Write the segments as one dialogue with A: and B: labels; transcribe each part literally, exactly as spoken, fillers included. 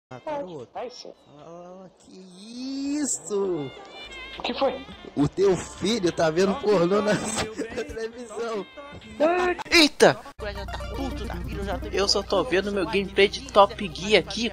A: Mataram outro.
B: Vai ser.
A: Ah, que isso?
B: O que foi?
A: O teu filho tá vendo pornô na, na televisão.
C: Eita! Tá puto da vida, eu, já tô... eu só tô vendo meu gameplay de Top Gear aqui.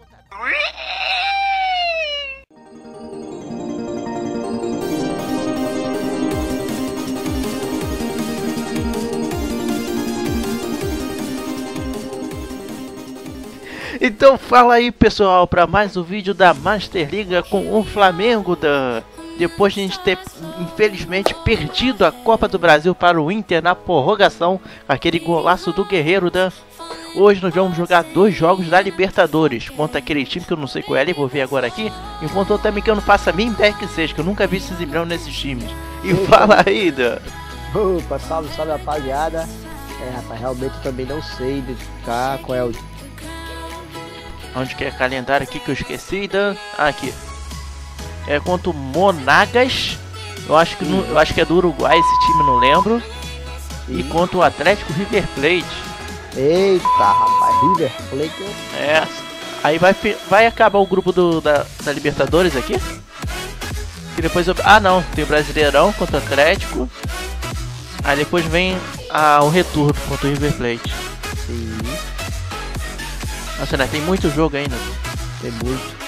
C: Então fala aí, pessoal, para mais um vídeo da Master Liga com o Flamengo, da... depois de a gente ter infelizmente perdido a Copa do Brasil para o Inter na prorrogação, aquele golaço do Guerreiro. Da... Hoje nós vamos jogar dois jogos da Libertadores contra aquele time que eu não sei qual é, vou ver agora aqui, enquanto eu também que eu não faço a mínima ideia que seja, que eu nunca vi esses embriões nesses times. E fala aí, Dan.
D: Opa, salve, salve, rapaziada. É, rapaz, realmente eu também não sei identificar qual é o...
C: Onde que é calendário aqui que eu esqueci, Dan? Ah, aqui. É contra o Monagas. Eu acho que no, eu acho que é do Uruguai esse time, não lembro. E contra o Atlético River Plate.
D: Eita, rapaz, River Plate.
C: É. Aí vai, vai acabar o grupo do, da, da Libertadores aqui. E depois eu... Ah, não. Tem o Brasileirão contra o Atlético. Aí depois vem ah, o retorno contra o River Plate.
D: Sim.
C: Nossa, né? Tem muito jogo ainda.
D: Tem muito.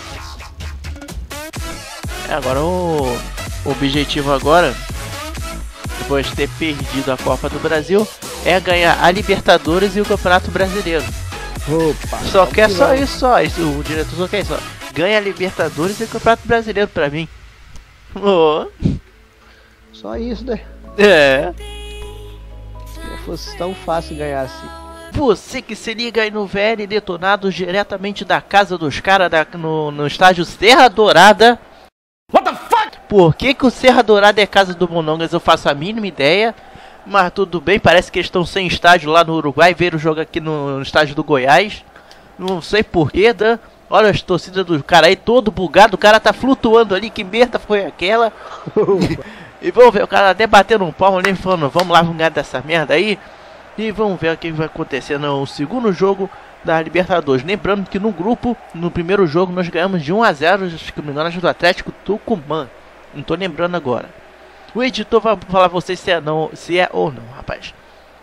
C: É, agora o, o objetivo agora, depois de ter perdido a Copa do Brasil, é ganhar a Libertadores e o Campeonato Brasileiro.
D: Opa,
C: só quer
D: que
C: só
D: vai.
C: isso, só isso. O diretor só quer isso, ó. Ganha a Libertadores e o Campeonato Brasileiro pra mim. Oh.
D: Só isso, né?
C: É.
D: Se não fosse tão fácil ganhar assim.
C: Você que se liga aí no V L Detonados, diretamente da casa dos caras no, no estádio Serra Dourada. What the fuck? Por que que o Serra Dourada é casa do Monongas, eu faço a mínima ideia. Mas tudo bem, parece que eles estão sem estádio lá no Uruguai. Veio o jogo aqui no, no estádio do Goiás. Não sei porquê, Dan. Olha as torcidas do cara aí, todo bugado. O cara tá flutuando ali, que merda foi aquela? E vamos ver, o cara até batendo um palmo ali, falando, vamos lá, vamos ganhar dessa merda aí. E vamos ver o que vai acontecer no segundo jogo da Libertadores. Lembrando que no grupo, no primeiro jogo, nós ganhamos de um a zero, acho que me engano, do Atlético Tucumã. Não tô lembrando agora. O editor vai falar pra vocês se é, não, se é ou não, rapaz.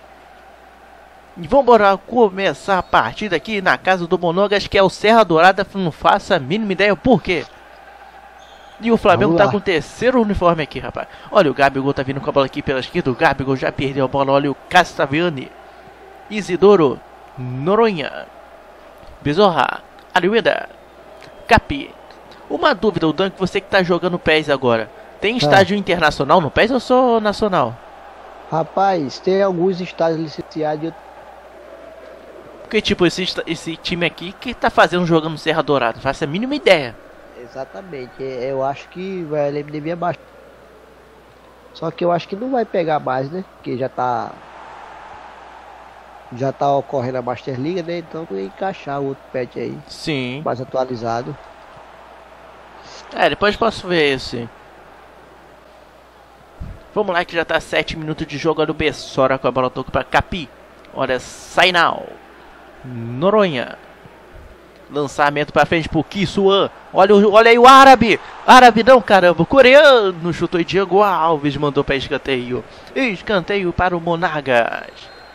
C: E vamos embora começar a partida aqui na casa do Monogas, que é o Serra Dourada. Não faço a mínima ideia por quê. E o Flamengo tá com o terceiro uniforme aqui, rapaz. Olha, o Gabigol tá vindo com a bola aqui pela esquerda. O Gabigol já perdeu a bola. Olha o Castaviani. Isidoro. Noronha. Bezorra. Ariueda. Capi. Uma dúvida, o Dunk, você que tá jogando P E S agora. Tem estádio ah. internacional no P E S ou só nacional?
D: Rapaz, tem alguns estádios licenciados.
C: Porque, tipo, esse, esse time aqui que tá fazendo jogando Serra Dourada. Não faço a mínima ideia.
D: Exatamente, eu acho que vai L M D B abaixo. Só que eu acho que não vai pegar mais, né? Porque já tá Já tá ocorrendo a Master Liga, né? Então vai encaixar o outro patch aí.
C: Sim.
D: Mais atualizado.
C: É, depois posso ver esse. Vamos lá que já tá sete minutos de jogo. Olha o Bessora com a bola toca pra Capi. Olha, Sainal. Noronha. Lançamento pra frente pro Kissuan. Olha, olha aí o árabe. Árabe não, caramba. O coreano chutou e Diego Alves mandou pra escanteio. Escanteio para o Monagas.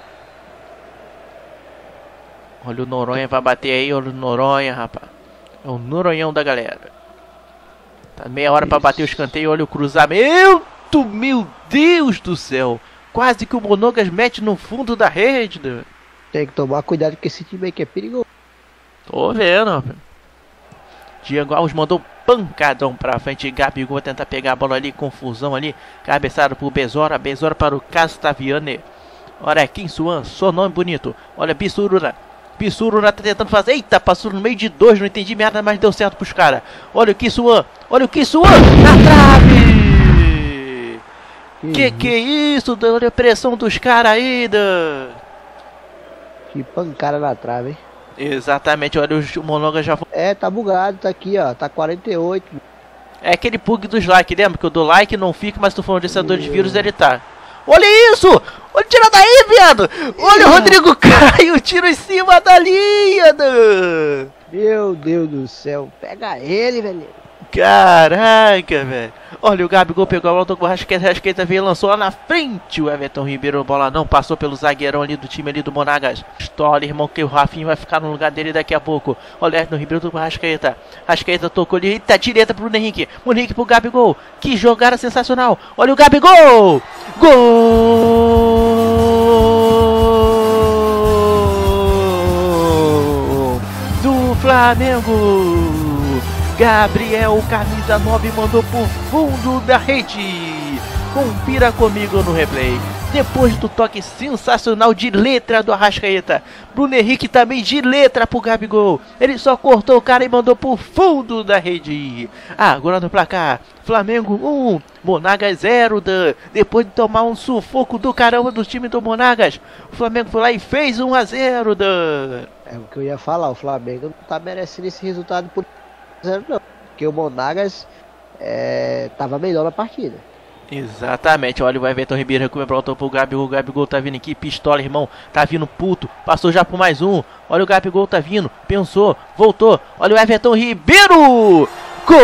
C: Olha o Noronha, vai bater aí. Olha o Noronha, rapaz. É o Noronhão da galera. Tá meia hora pra bater o escanteio. Olha o cruzamento. Meu Deus do céu. Quase que o Monagas mete no fundo da rede. Né?
D: Tem que tomar cuidado com esse time aí que é perigoso.
C: Tô vendo, rapaz. Diego Alves mandou pancadão pra frente. Gabigol vai tentar pegar a bola ali. Confusão ali. Cabeçada pro Bezora. Bezora para o Castaviani. Olha, Kim Suan. Só nome bonito. Olha, Bissuruna. Bissuruna tá tentando fazer. Eita, passou no meio de dois. Não entendi merda, mas deu certo pros caras. Olha o Kim Suan. Olha o Kim Suan. Na trave. Que que é isso? Olha a pressão dos caras aí. Da...
D: Que pancada na trave, hein?
C: Exatamente, olha o Monogas já...
D: É, tá bugado, tá aqui, ó, tá quarenta e oito.
C: É aquele bug dos likes, lembra? Que o do like não fica, mas tu falando de senador de vírus, ele tá. Olha isso! Olha, tira daí, viado! Olha o Rodrigo Caio, tiro em cima da linha! Da...
D: Meu Deus do céu, pega ele, velho.
C: Caraca, velho. Olha, o Gabigol pegou a bola, tocou o Rascaeta, Rascaeta veio e lançou lá na frente. O Everton Ribeiro, a bola não passou pelo zagueirão ali do time ali do Monagas. História, irmão, que o Rafinha vai ficar no lugar dele daqui a pouco. Olha, o Everton Ribeiro tocou o Rascaeta. Rascaeta tocou ali, eita, direita pro Henrique. O Henrique pro Gabigol. Que jogada sensacional. Olha o Gabigol. Gol do Flamengo. Gabriel, camisa nove, mandou pro fundo da rede. Confira comigo no replay. Depois do toque sensacional de letra do Arrascaeta, Bruno Henrique também de letra pro Gabigol. Ele só cortou o cara e mandou pro fundo da rede. Ah, agora no placar, Flamengo um, Monagas zero. Dan. Depois de tomar um sufoco do caramba do time do Monagas, o Flamengo foi lá e fez um a zero. Dan.
D: É o que eu ia falar, o Flamengo não tá merecendo esse resultado por zero não, porque o Monagas é, tava melhor na partida.
C: Exatamente, olha o Everton Ribeiro recuperou pro Gabigol, o Gabigol tá vindo aqui, pistola, irmão, tá vindo puto, passou já por mais um, olha o Gabigol tá vindo, pensou, voltou, olha o Everton Ribeiro, gol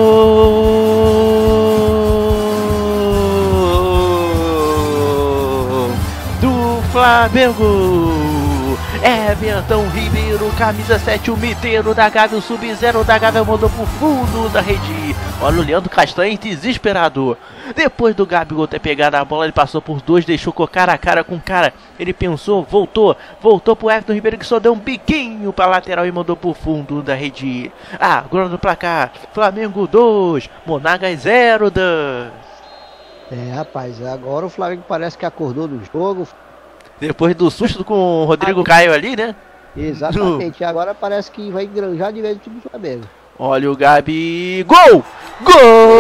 C: do Flamengo. Everton Ribeiro, camisa sete, o miteiro da Gávea, o sub-zero da Gávea mandou pro fundo da rede. Olha o Leandro Castanho desesperado. Depois do Gabigol ter pegado a bola, ele passou por dois, deixou com cara a cara com o cara. Ele pensou, voltou, voltou pro Everton Ribeiro que só deu um biquinho pra lateral e mandou pro fundo da rede. Ah, agora no placar, Flamengo dois, Monagas zero. Dan.
D: É, rapaz, agora o Flamengo parece que acordou do jogo.
C: Depois do susto com o Rodrigo Caio ali, né?
D: Exatamente, agora parece que vai engranjar de vez o time do Flamengo.
C: Olha o Gabi. Gol! Gol!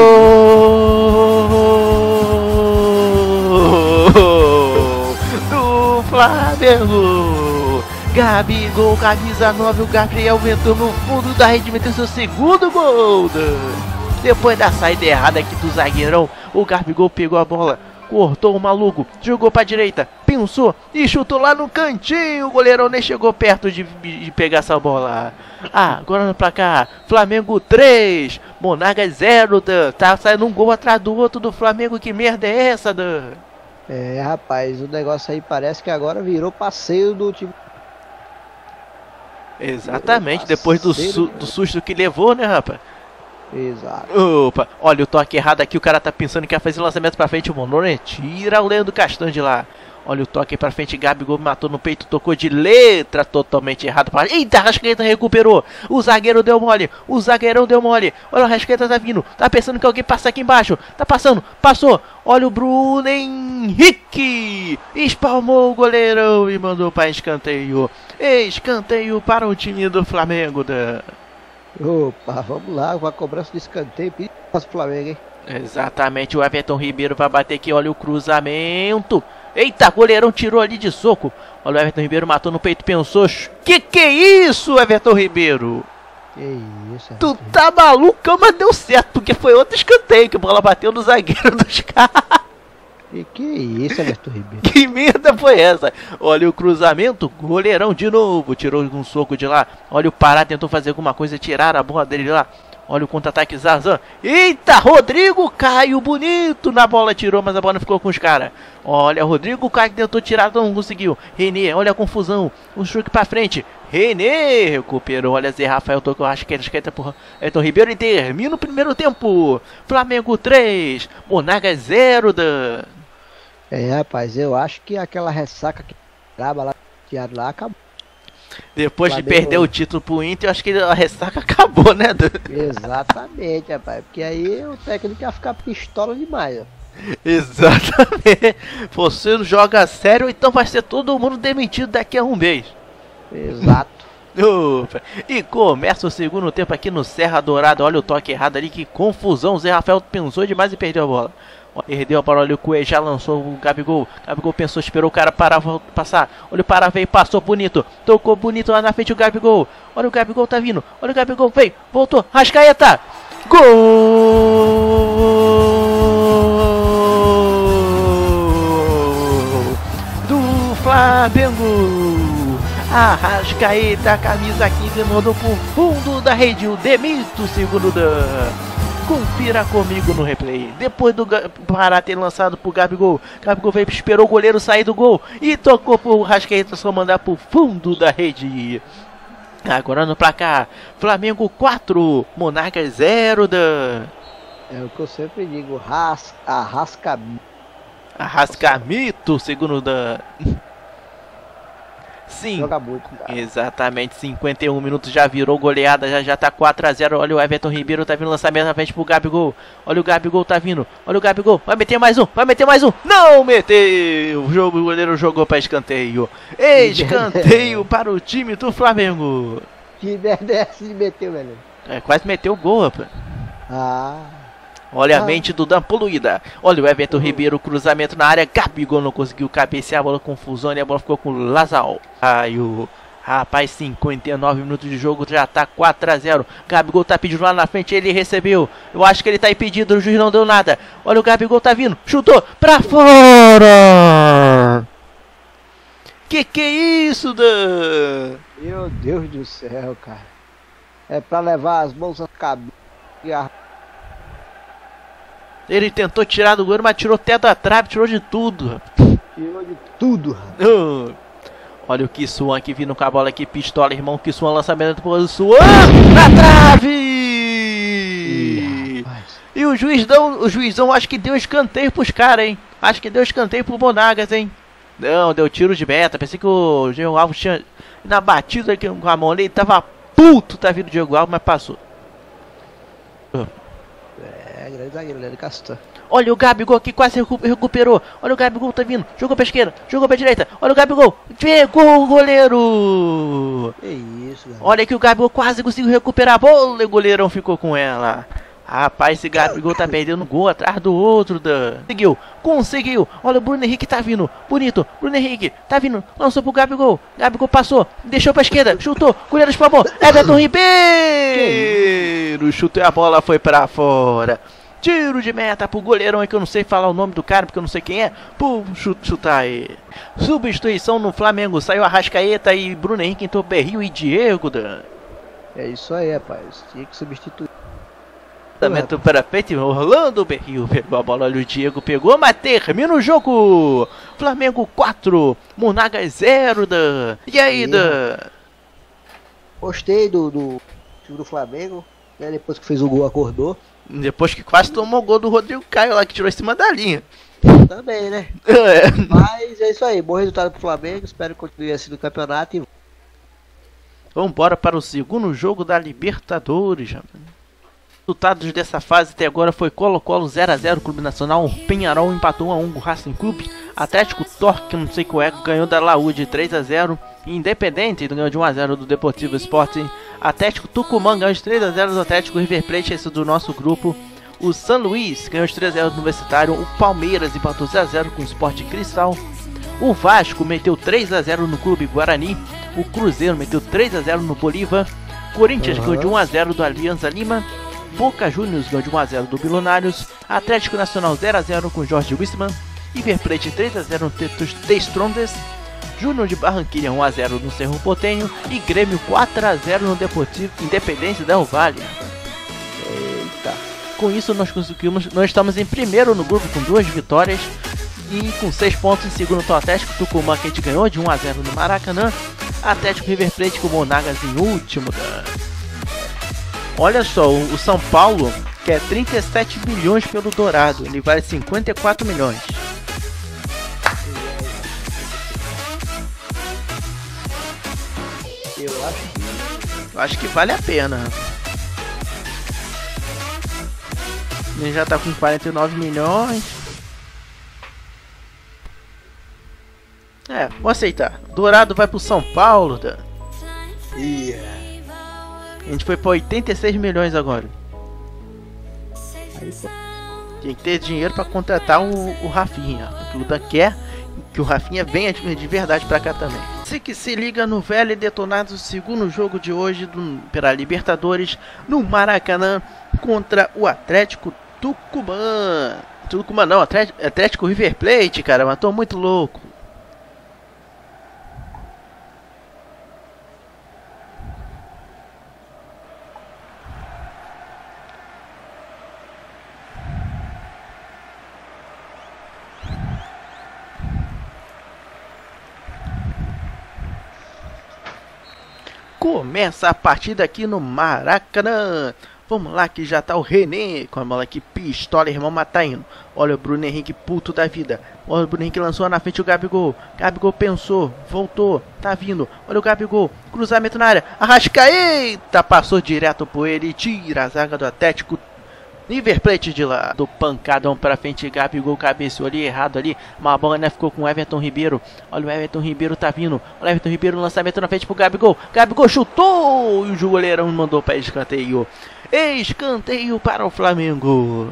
C: Do Flamengo! Gabigol, camisa nove, o Gabriel ventou no fundo da rede, meteu seu segundo gol. Depois da saída errada aqui do zagueirão, o Gabigol pegou a bola, cortou o maluco, jogou pra direita, pensou e chutou lá no cantinho. O goleirão nem chegou perto de, de pegar essa bola. Ah, agora no placar, Flamengo três, Monagas zero. Dan. Tá saindo um gol atrás do outro do Flamengo. Que merda é essa, Dan?
D: É, rapaz, o negócio aí parece que agora virou passeio do time.
C: Exatamente, depois do, su do susto que levou, né, rapaz?
D: Exato.
C: Opa, olha o toque errado aqui, o cara tá pensando que ia fazer lançamento pra frente, o Monone tira o Leandro Castanho de lá. Olha o toque pra frente, Gabigol matou no peito, tocou de letra totalmente errado. Eita, a Rascaeta recuperou, o zagueiro deu mole, o zagueirão deu mole. Olha, a Rascaeta tá vindo, tá pensando que alguém passa aqui embaixo, tá passando, passou. Olha o Bruno Henrique, espalmou o goleirão e mandou pra escanteio. Escanteio para o time do Flamengo. Da...
D: Opa, vamos lá, uma cobrança de escanteio para o Flamengo, hein?
C: Exatamente, o Everton Ribeiro vai bater aqui, olha o cruzamento. Eita, goleirão tirou ali de soco. Olha o Everton Ribeiro, matou no peito, pensou. Que que é isso, Everton Ribeiro?
D: Que isso,
C: tu tá maluco, mas deu certo, porque foi outro escanteio que a bola bateu no zagueiro dos caras.
D: Que que isso, Everton Ribeiro?
C: Que merda foi essa? Olha o cruzamento, goleirão de novo, tirou um soco de lá. Olha o Pará, tentou fazer alguma coisa, tirar a bola dele lá. Olha o contra-ataque Zarzan. Eita, Rodrigo Caio, bonito na bola, tirou, mas a bola não ficou com os caras. Olha, Rodrigo Caio tentou tirar, não conseguiu. Renê, olha a confusão, um chute pra frente. Renê recuperou, olha, Zé Rafael tocou, acho que ele esquenta por Everton Ribeiro e termina o primeiro tempo. Flamengo três, Monagas zero. Da...
D: É, rapaz, eu acho que aquela ressaca que trava lá, lá acabou.
C: Depois Flamengo... de perder o título pro Inter, eu acho que a ressaca acabou, né?
D: Exatamente, rapaz. Porque aí o técnico ia ficar pistola demais, ó.
C: Exatamente. Você não joga sério, então vai ser todo mundo demitido daqui a um mês.
D: Exato.
C: Opa. E começa o segundo tempo aqui no Serra Dourada. Olha o toque errado ali, que confusão. O Zé Rafael pensou demais e perdeu a bola. Perdeu a bola, olha o Cuê, já lançou o Gabigol. Gabigol pensou, esperou o cara parar, passar. Olha o Pará, veio, passou bonito. Tocou bonito lá na frente o Gabigol. Olha o Gabigol tá vindo. Olha o Gabigol, veio, voltou. Rascaeta. Gol do Flamengo. Arrascaeta, camisa quinze, mandou pro fundo da rede. O Demito, segundo da... Confira comigo no replay. Depois do Pará ter lançado pro Gabigol, Gabigol veio, esperou o goleiro sair do gol e tocou pro Arrascaeta, só mandar pro fundo da rede. Agora no placar, Flamengo quatro, Monarcas zero da...
D: É o que eu sempre digo, ras, Arrascamito.
C: Arrascamito, segundo da... Sim,
D: joga muito, cara.
C: Exatamente, cinquenta e um minutos, já virou goleada, já já tá quatro a zero. Olha o Everton Ribeiro, tá vindo lançamento na frente pro Gabigol. Olha o Gabigol, tá vindo. Olha o Gabigol, vai meter mais um, vai meter mais um. Não meteu! O, jogo, o goleiro jogou para escanteio. Escanteio para o time do Flamengo.
D: Que merda é essa de meter, velho?
C: É, quase meteu o gol, rapaz.
D: Ah...
C: Olha
D: ah.
C: a mente do Dan poluída. Olha o Everton uhum. Ribeiro, cruzamento na área. Gabigol não conseguiu cabecear a bola, confusão, e a bola ficou com o Lazal. Aí o rapaz, cinquenta e nove minutos de jogo, já tá quatro a zero. Gabigol tá pedindo lá na frente, ele recebeu. Eu acho que ele tá impedido, o juiz não deu nada. Olha o Gabigol tá vindo, chutou pra fora. Que que é isso, Dan?
D: Meu Deus do céu, cara. É pra levar as mãos à cabeça.
C: Ele tentou tirar do goleiro, mas tirou até da trave, tirou de tudo.
D: Tirou de tudo.
C: Uh, olha o Kissuan que vindo com a bola aqui, pistola, irmão. Kissuan, lançamento pro Kissuan, na trave! Ih, e o juizão, o juizão acho que deu escanteio pros caras, hein? Acho que deu escanteio pro Monagas, hein? Não, deu tiro de meta. Pensei que o Diego Alves tinha na batida aqui com a mão ali, tava puto, tá vindo o Diego Alves, mas passou. Uh.
D: É, grande zagueiro, Leandro Castan.
C: Olha o Gabigol aqui, quase recu recuperou. Olha o Gabigol, tá vindo. Jogou pra esquerda, jogou pra direita. Olha o Gabigol, pegou o goleiro.
D: Que isso, galera.
C: Olha que o Gabigol quase conseguiu recuperar a bola e o goleirão ficou com ela. Rapaz, esse Gabigol tá perdendo gol atrás do outro. Da... Conseguiu, conseguiu. Olha o Bruno Henrique tá vindo. Bonito, Bruno Henrique tá vindo. Lançou pro Gabigol. Gabigol passou, deixou pra esquerda, chutou. Goleiro espalmou. Everton Ribeiro. Chutou e a bola foi pra fora. Tiro de meta pro goleirão aí, que eu não sei falar o nome do cara, porque eu não sei quem é. Pô, chutar aí. Substituição no Flamengo. Saiu Arrascaeta e Bruno Henrique, entrou Berrio e Diego. Da...
D: É isso aí, rapaz. Tinha que substituir.
C: Lançamento para frente, Orlando Berrio pegou a bola, olha o Diego pegou, mas termina o jogo. Flamengo quatro, Monagas zero. Da... E aí, Da?
D: Gostei do, do time do Flamengo, né? Depois que fez o gol, acordou.
C: Depois que quase tomou o gol do Rodrigo Caio lá, que tirou em cima da linha.
D: Também, né?
C: É.
D: Mas é isso aí, bom resultado pro Flamengo, espero que continue assim no campeonato. E...
C: vamos embora para o segundo jogo da Libertadores, já. Resultados dessa fase até agora foi Colo-Colo zero a zero, Clube Nacional, Penharol empatou um a um com o Racing Clube, Atlético Torque, não sei qual é, ganhou da Laúde três a zero, Independente ganhou de um a zero do Deportivo Sporting, Atlético Tucumã ganhou de três a zero do Atlético River Plate, esse do nosso grupo, o San Luís ganhou de três a zero do Universitário, o Palmeiras empatou zero a zero com o Sport Cristal, o Vasco meteu três a zero no Clube Guarani, o Cruzeiro meteu três a zero no Bolívar, Corinthians uhum. ganhou de um a zero do Alianza Lima, Boca Juniors ganhou de um a zero do Bilionários, Atlético Nacional zero a zero com Jorge Wisterman, River Plate três a zero no The Strongest, Júnior de Barranquilla um a zero no Cerro Porteño e Grêmio quatro a zero no Deportivo Independência Del Valle. Eita. Com isso nós conseguimos, nós estamos em primeiro no grupo com duas vitórias e com seis pontos. Em segundo está o Atlético Tucumã, que a gente ganhou de um a zero no Maracanã, Atlético River Plate com o Monagas em último. Da... Olha só, o São Paulo quer trinta e sete milhões pelo Dourado, ele vale cinquenta e quatro milhões.
D: Eu acho que...
C: Eu acho que vale a pena. Ele já tá com quarenta e nove milhões. É, vou aceitar. Dourado vai pro São Paulo. Tá?
D: Yeah.
C: A gente foi pra oitenta e seis milhões agora.
D: Aí,
C: tem que ter dinheiro pra contratar o, o Rafinha. O que o Dan quer que o Rafinha venha de, de verdade pra cá também. Você que se liga no velho e detonado segundo jogo de hoje do, pela Libertadores no Maracanã contra o Atlético Tucumã. Tucumã não, Atlético, Atlético River Plate, cara, mas tô muito louco. Começa a partida aqui no Maracanã. Vamos lá que já tá o René com a bola aqui, pistola, irmão, mas tá indo. Olha o Bruno Henrique, puto da vida. Olha o Bruno Henrique, lançou na frente o Gabigol. Gabigol pensou, voltou, tá vindo. Olha o Gabigol, cruzamento na área. Arrascaeta, passou direto por ele e tira a zaga do Atlético. River Plate de lá, do pancadão pra frente, Gabigol cabeceou ali, errado ali, uma bola né, ficou com o Everton Ribeiro. Olha o Everton Ribeiro tá vindo, olha o Everton Ribeiro, lançamento na frente pro Gabigol, Gabigol chutou e o goleirão mandou para escanteio, escanteio para o Flamengo.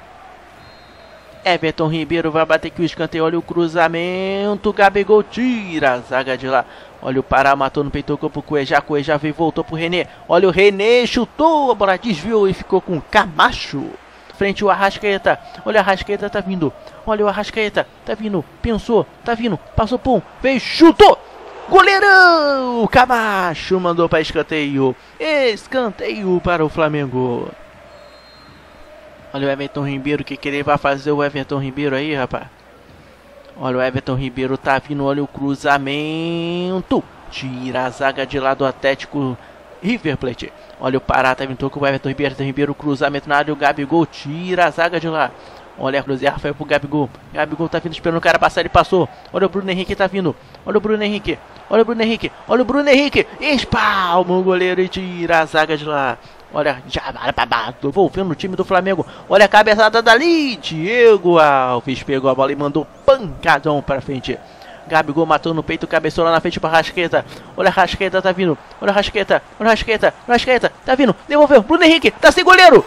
C: Everton Ribeiro vai bater aqui o escanteio, olha o cruzamento, Gabigol tira a zaga de lá. Olha o Pará, matou no peito, tocou pro Cuejá, Cuejá veio e voltou pro René. Olha o René, chutou, a bola desviou e ficou com o Camacho. Frente o Arrascaeta, olha o Arrascaeta tá vindo. Olha o Arrascaeta, tá vindo, pensou, tá vindo, passou por um, veio, chutou. Goleirão, Camacho mandou para escanteio. Escanteio para o Flamengo. Olha o Everton Ribeiro, que que ele vai fazer o Everton Ribeiro aí, rapaz? Olha o Everton Ribeiro tá vindo, olha o cruzamento. Tira a zaga de lá do Atlético River Plate. Olha o Pará, tá vindo com o Everton Ribeiro, Everton Ribeiro, cruzamento na área, o Gabigol tira a zaga de lá. Olha a cruzada, foi pro Gabigol. Gabigol tá vindo esperando o cara passar, ele passou. Olha o Bruno Henrique tá vindo. Olha o Bruno Henrique. Olha o Bruno Henrique. Olha o Bruno Henrique. Espalma o goleiro e tira a zaga de lá. Olha, já devolvendo o time do Flamengo. Olha a cabeçada dali. Diego Alves pegou a bola e mandou pancadão pra frente. Gabigol matou no peito, cabeçou lá na frente pra Arrascaeta. Olha a Arrascaeta, tá vindo. Olha a Arrascaeta. Olha a Arrascaeta. Olha a Arrascaeta. Tá vindo. Devolveu. Bruno Henrique. Tá sem goleiro.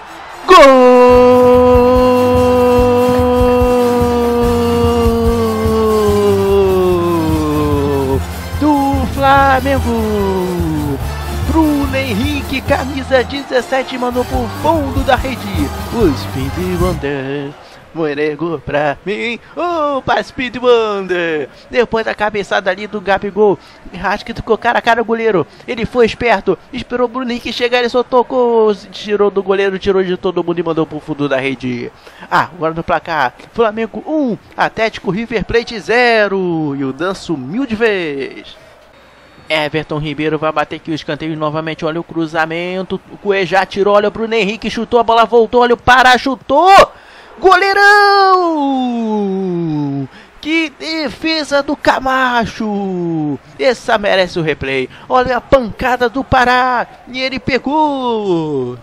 C: Gol! Do Flamengo. Bruno Henrique, camisa dezessete, mandou pro fundo da rede. O Speed Wonder morregou pra mim. Opa, Speed Wonder. Depois da cabeçada ali do Gabigol, Arrascaeta ficou cara a cara o goleiro. Ele foi esperto, esperou o Bruno Henrique chegar, ele só tocou, tirou do goleiro, tirou de todo mundo e mandou pro fundo da rede. Ah, agora no placar, Flamengo um, Atlético River Plate zero. E o Dan sumiu de vez. Everton Ribeiro vai bater aqui o escanteio novamente, olha o cruzamento, o Cuejá tirou, olha o Bruno Henrique, chutou, a bola voltou, olha o Pará, chutou, goleirão! Que defesa do Camacho! Essa merece o replay, olha a pancada do Pará, e ele pegou!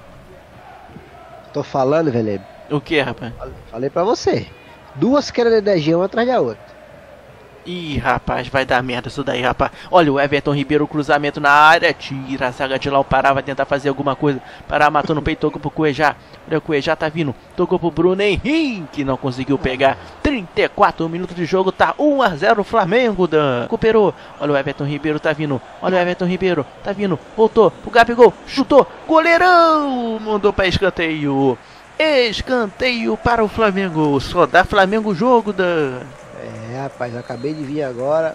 D: Tô falando, velho.
C: O que, rapaz?
D: Falei pra você, duas quedas de energia uma atrás da outra.
C: Ih, rapaz, vai dar merda isso daí, rapaz. Olha o Everton Ribeiro, cruzamento na área. Tira a zaga de lá, o Pará vai tentar fazer alguma coisa. Pará matou no peito, tocou pro Cuejá. Olha o Cuejá tá vindo, tocou pro Bruno Henrique, não conseguiu pegar. trinta e quatro minutos de jogo, tá um a zero Flamengo, Dan. Recuperou, olha o Everton Ribeiro tá vindo. Olha o Everton Ribeiro, tá vindo, voltou pro Gabigol, chutou, goleirão, mandou pra escanteio. Escanteio para o Flamengo, só dá Flamengo o jogo, Dan.
D: É, rapaz, eu acabei de vir agora.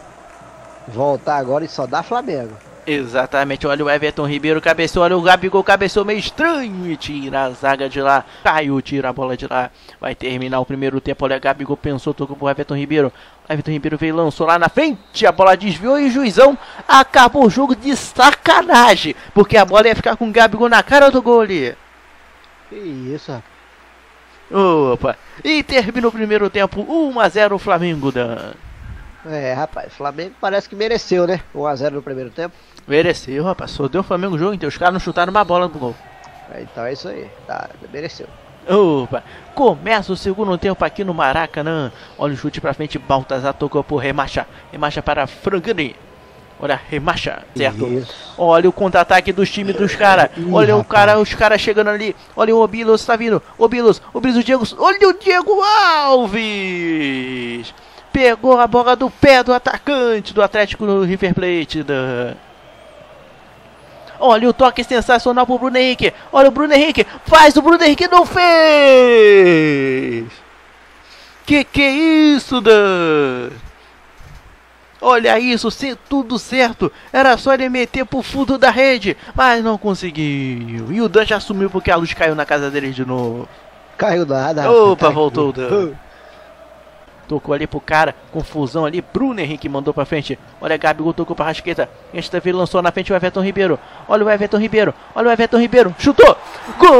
D: Voltar agora e só dá Flamengo.
C: Exatamente, olha o Everton Ribeiro cabeceou, olha o Gabigol cabeceou meio estranho e tira a zaga de lá. Caiu, tira a bola de lá. Vai terminar o primeiro tempo, olha o Gabigol pensou, tocou pro Everton Ribeiro. O Everton Ribeiro veio, lançou lá na frente, a bola desviou e o juizão acabou o jogo de sacanagem. Porque a bola ia ficar com o Gabigol na cara do gol ali.
D: Que isso, rapaz.
C: Opa, e termina o primeiro tempo, um a zero Flamengo, Dan.
D: É, rapaz, Flamengo parece que mereceu, né? um a zero no primeiro tempo.
C: Mereceu, rapaz, só deu o Flamengo o jogo inteiro, os caras não chutaram uma bola pro gol.
D: É, então é isso aí, tá, mereceu.
C: Opa, começa o segundo tempo aqui no Maracanã. Olha o chute pra frente, Baltazar tocou por Remacha, Remacha para Frangani. Olha, Remacha, certo? Isso. Olha o contra-ataque dos times dos caras. Olha o cara, os caras chegando ali. Olha o Obilos, tá vindo. Obilos, Obilos, o Diego. Olha o Diego Alves. Pegou a bola do pé do atacante do Atlético no River Plate. Da... Olha o toque sensacional pro Bruno Henrique. Olha o Bruno Henrique. Faz, o Bruno Henrique não fez. Que que é isso, Dan? Olha isso, se tudo certo, era só ele meter pro fundo da rede, mas não conseguiu. E o Dan já sumiu porque a luz caiu na casa dele de novo.
D: Caiu nada.
C: Opa, caiu. Voltou o Dan. Tocou ali pro cara, confusão ali, Bruno Henrique mandou pra frente. Olha, Gabigol tocou pra Rascaeta. Esta vez lançou na frente o Everton Ribeiro. Olha o Everton Ribeiro, olha o Everton Ribeiro, chutou! Gol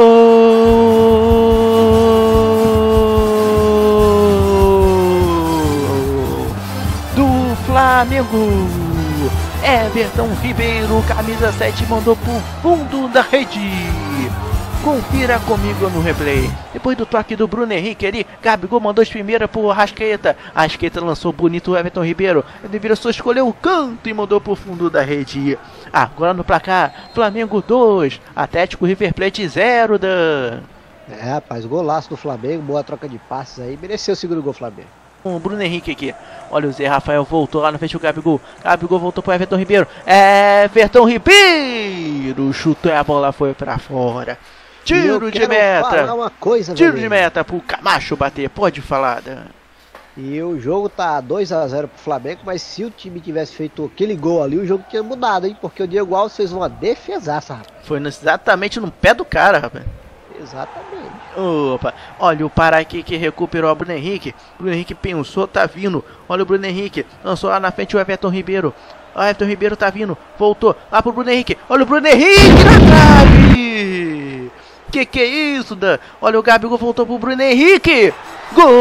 C: do Flamengo! Everton Ribeiro, camisa sete, mandou pro fundo da rede. Confira comigo no replay. Depois do toque do Bruno Henrique ali, Gabigol mandou de primeira pro Rascaeta. Rascaeta lançou bonito o Everton Ribeiro. Ele virou só escolher o canto e mandou pro fundo da rede. Agora no placar, Flamengo dois, Atlético River Plate zero. Dan.
D: É, rapaz, golaço do Flamengo, boa troca de passes aí, mereceu o segundo gol Flamengo.
C: O Bruno Henrique aqui. Olha o Zé Rafael, voltou lá na frente do Gabigol. Gabigol voltou pro Everton Ribeiro. Everton Ribeiro chutou e a bola foi pra fora. Tiro de meta.
D: Uma coisa,
C: Tiro de meta pro Camacho bater. Pode falar, Dan.
D: E o jogo tá dois a zero pro Flamengo, mas se o time tivesse feito aquele gol ali, o jogo tinha mudado, hein? Porque o Diego Alves fez uma defesaça, rapaz.
C: Foi exatamente no pé do cara, rapaz.
D: Exatamente.
C: Opa, olha o Pará aqui que recuperou o Bruno Henrique. Bruno Henrique pensou, tá vindo. Olha o Bruno Henrique, lançou lá na frente o Everton Ribeiro. O Everton Ribeiro tá vindo, voltou lá pro Bruno Henrique. Olha o Bruno Henrique na trave. Que que é isso, Dan? Olha o Gabigol, voltou pro Bruno Henrique. Gol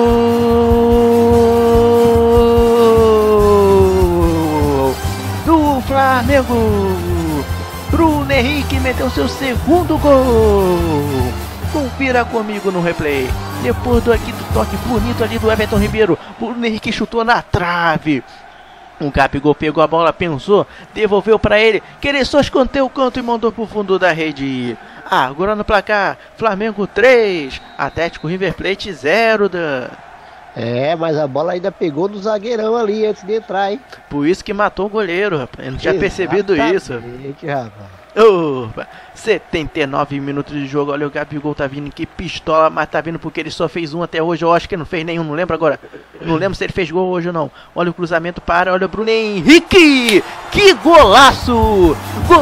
C: do Flamengo. Bruno Henrique meteu seu segundo gol. Confira comigo no replay. Depois do aqui do toque bonito ali do Everton Ribeiro, Bruno Henrique chutou na trave. O Gabigol pegou a bola, pensou, devolveu para ele, que ele só escondeu o canto e mandou pro fundo da rede. Ah, agora no placar, Flamengo três, Atlético River Plate zero. Dan.
D: É, mas a bola ainda pegou no zagueirão ali antes de entrar, hein?
C: Por isso que matou o goleiro, rapaz. Eu não tinha percebido isso.
D: Rapaz.
C: Opa, setenta e nove minutos de jogo. Olha o Gabigol tá vindo, que pistola, mas tá vindo porque ele só fez um até hoje. Eu acho que não fez nenhum, não lembro agora. Não lembro se ele fez gol hoje ou não. Olha o cruzamento para, olha o Bruno Henrique. Que golaço!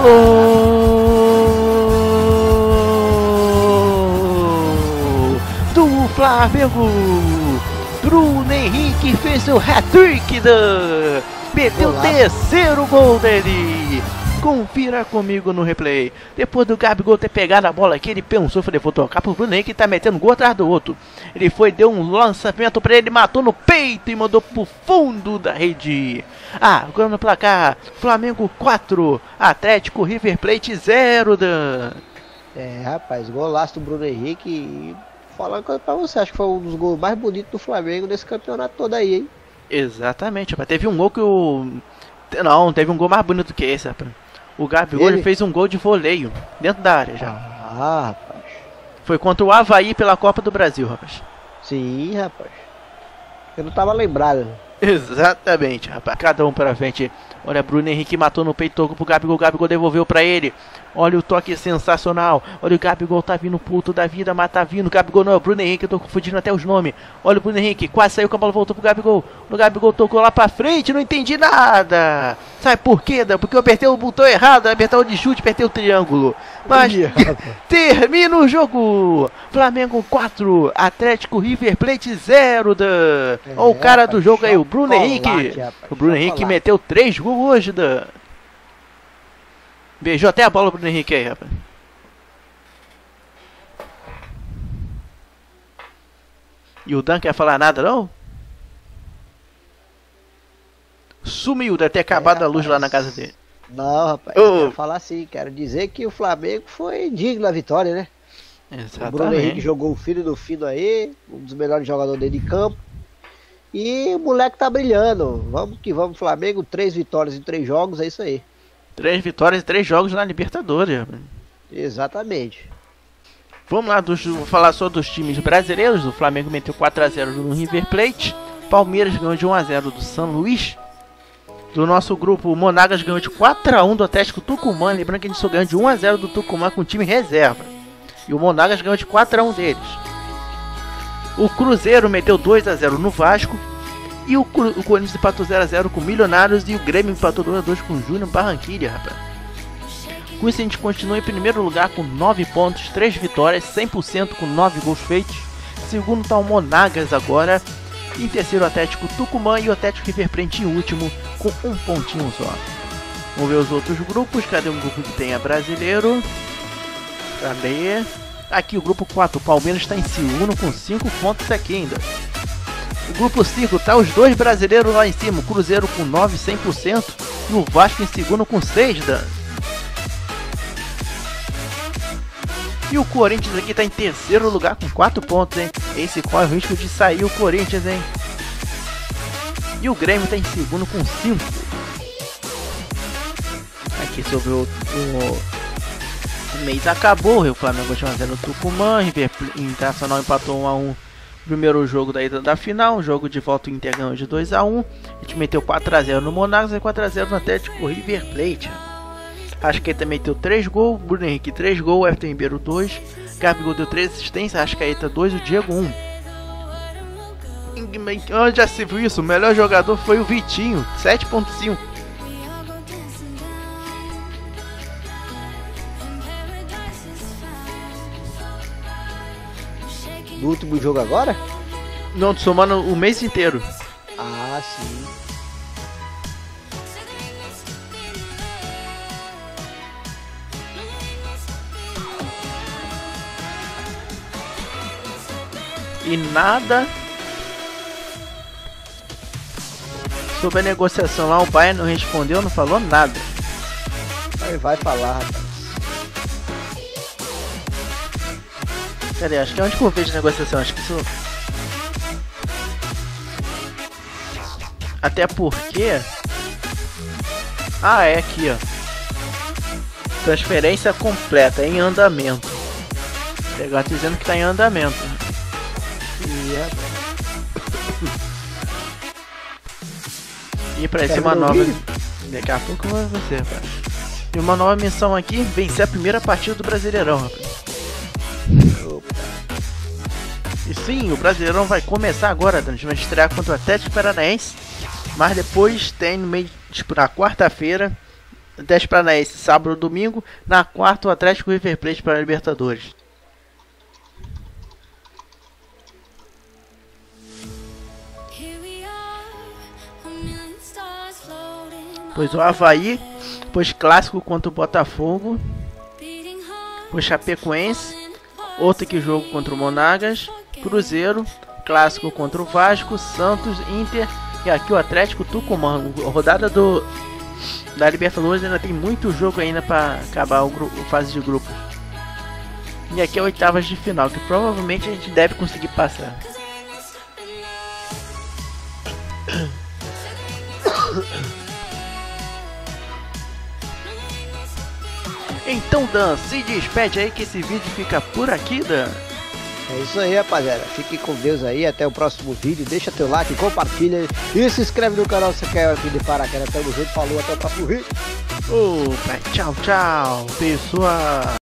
C: Gol do Flamengo. Bruno Henrique fez seu hat-trick, da... meteu o terceiro gol dele. Confira comigo no replay. Depois do Gabigol ter pegado a bola aqui, ele pensou, falei, vou tocar pro Bruno Henrique, que tá metendo gol atrás do outro. Ele foi, deu um lançamento pra ele, matou no peito e mandou pro fundo da rede. Ah, agora no placar, Flamengo quatro, Atlético River Plate zero. Dan.
D: É, rapaz, golaço do Bruno Henrique. E falar uma coisa pra você, acho que foi um dos gols mais bonitos do Flamengo nesse campeonato todo aí, hein?
C: Exatamente, rapaz. Teve um gol que o... Não, teve um gol mais bonito que esse, rapaz. O Gabigol ele fez um gol de voleio dentro da área já.
D: Ah, rapaz.
C: Foi contra o Avaí pela Copa do Brasil, rapaz.
D: Sim, rapaz. Eu não tava lembrado.
C: Exatamente, rapaz. Cada um pra frente. Olha, Bruno Henrique matou no peito, tocou pro Gabigol, o Gabigol devolveu pra ele. Olha o toque sensacional. Olha o Gabigol, tá vindo puto da vida, mas tá vindo. Gabigol não é o Bruno Henrique, eu tô confundindo até os nomes. Olha o Bruno Henrique, quase saiu com a bola, voltou pro Gabigol. O Gabigol tocou lá pra frente, não entendi nada. Sabe por quê, Dan? Porque eu apertei o botão errado, apertei o de chute, apertei o triângulo. Mas termina o jogo. Flamengo quatro, Atlético River Plate zero. Dan. É, olha o cara rapaz, do jogo aí, o Bruno Henrique. Rapaz, o Bruno Henrique meteu três gols hoje, Dan. Beijou até a bola pro Bruno Henrique aí, rapaz. E o Dan quer falar nada, não? Sumiu, deve ter acabado é, a luz lá na casa dele.
D: Não, rapaz, oh. Eu quero falar assim, quero dizer que o Flamengo foi digno da vitória, né?
C: Exatamente.
D: O Bruno Henrique jogou o filho do fino aí, um dos melhores jogadores dele de campo. E o moleque tá brilhando. Vamos que vamos, Flamengo, três vitórias em três jogos, é isso aí.
C: Três vitórias e três jogos na Libertadores.
D: Exatamente.
C: Vamos lá, dos, vou falar só dos times brasileiros. O Flamengo meteu quatro a zero no River Plate. Palmeiras ganhou de um a zero do São Luís. Do nosso grupo, o Monagas ganhou de quatro a um do Atlético Tucumã. Lembrando que a gente só ganhou de um a zero do Tucumã com time reserva. E o Monagas ganhou de quatro a um deles. O Cruzeiro meteu dois a zero no Vasco. E o, o Corinthians empatou zero a zero com o Milionários. E o Grêmio empatou dois a dois com o Júnior Barranquilla, rapaz. Com isso a gente continua em primeiro lugar com nove pontos, três vitórias, cem por cento com nove gols feitos. Segundo está o Monagas agora, Em terceiro, o Atlético Tucumã e o Atlético River Plate em último, com um pontinho só. Vamos ver os outros grupos. Cadê um grupo que tenha brasileiro? Cadê? Aqui o grupo quatro, o Palmeiras está em segundo com cinco pontos aqui ainda. O grupo cinco tá os dois brasileiros lá em cima, o Cruzeiro com nove, cem por cento e o Vasco em segundo com seis, Dan. E o Corinthians aqui tá em terceiro lugar com quatro pontos, hein? Esse corre o risco de sair o Corinthians, hein? E o Grêmio tá em segundo com cinco. Aqui sobre o, o, o mês acabou, o Flamengo tinha um a zero no Tucumã, River Internacional empatou um a um. Primeiro jogo da ida da final, jogo de volta, o Inter ganhou de dois a um. A gente meteu quatro a zero no Monarcas e quatro a zero no Atlético River Plate. Arrascaeta meteu três gols, Bruno Henrique três gols, Everton Ribeiro dois, Gabigol deu três assistências, Arrascaeta dois, o Diego um. Onde já se viu isso? O melhor jogador foi o Vitinho, sete ponto cinco.
D: Do último jogo agora?
C: Não, somando o mês inteiro.
D: Ah, sim.
C: E nada sobre a negociação lá, o Bayern não respondeu, não falou nada.
D: Aí vai falar, rapaz.
C: Cadê? Acho que é onde que eu vejo a negociação, acho que isso... Até porque... Ah, é aqui, ó. Transferência completa, em andamento. Legal, tá dizendo que tá em andamento.
D: E, é...
C: e pra isso uma nova... Daqui a pouco vai você, rapaz. E uma nova missão aqui, vencer a primeira partida do Brasileirão, rapaz. E sim, o Brasileirão vai começar agora, a gente vai estrear contra o Atlético Paranaense, mas depois tem no meio, tipo, na quarta-feira, Atlético Paranaense, sábado ou domingo, na quarta o Atlético River Plate para a Libertadores. Pois o Avaí, pois clássico contra o Botafogo, pois Chapecoense, outro que jogo contra o Monagas, Cruzeiro, clássico contra o Vasco, Santos, Inter e aqui o Atlético Tucumã. A rodada do da Libertadores ainda tem muito jogo ainda para acabar o, grupo, a fase de grupos. E aqui é oitavas de final, que provavelmente a gente deve conseguir passar. Então, Dan, se despede aí que esse vídeo fica por aqui, Dan.
D: É isso aí, rapaziada. Fique com Deus aí. Até o próximo vídeo. Deixa teu like, compartilha e se inscreve no canal se você quer aqui de Paraquedas. Tamo junto. Falou, até o próximo vídeo.
C: Opa, tchau, tchau, pessoal.